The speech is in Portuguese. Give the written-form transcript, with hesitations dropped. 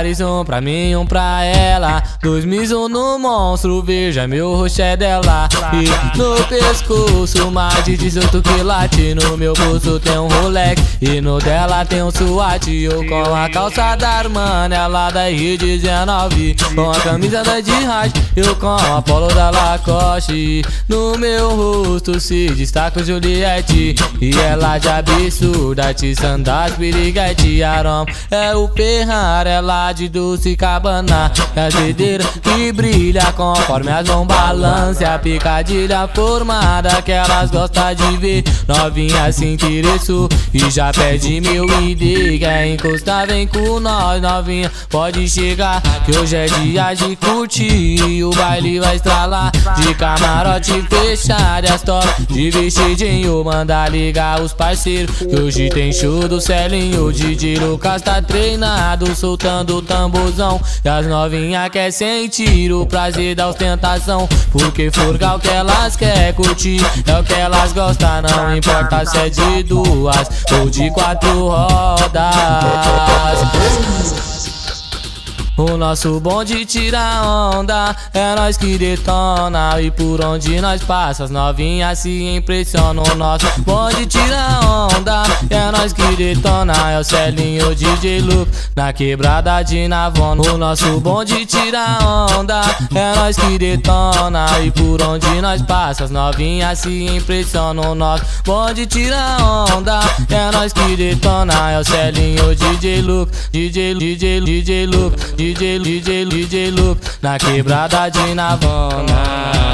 dólares, um pra mim, um pra ela. 2 miso no monstro, veja meu rosto é dela. E no pescoço mais de 18 quilates. No meu pulso tem um Rolex e no dela tem um SWAT. Eu com a calça da Armani, ela da R19. Com a camisa da Jihad, eu com a polo da Lacoste. No meu rosto se destaca o Juliette e ela de absurda, tiçando das piriguete. Aroma é o Ferrari, ela de Dulce Cabana. É a cedeira que brilha conforme as mãos balançam. A picadilha formada que elas gostam de ver. Novinha se interessou e já pede meu ID. Quer encostar, vem com nós, novinha, pode chegar, que hoje é dia de curtir. O baile vai estralar de camarote fechado e as top de vestidinho. Manda ligar os parceiros que hoje tem show do Celinho. O DJ Lucas tá treinado, soltando o tamborzão. E as novinha quer sentir o prazer da ostentação, porque furgar o que elas quer curtir é o que elas gostam. Não importa se é de 2 ou de 4 rodas. O nosso bonde tira onda, é nós que detona. E por onde nós passa, as novinhas se impressionam. O nosso bonde tira onda, é nós que detona. É o Celinho, DJ Luke, na quebrada de Navona. O nosso bonde tira onda, é nós que detona. E por onde nós passa, as novinhas se impressionam. O nosso bonde tira onda, é nós que detona. É o Celinho, DJ Luke, DJ Luke, DJ Luke, na quebrada de Navona.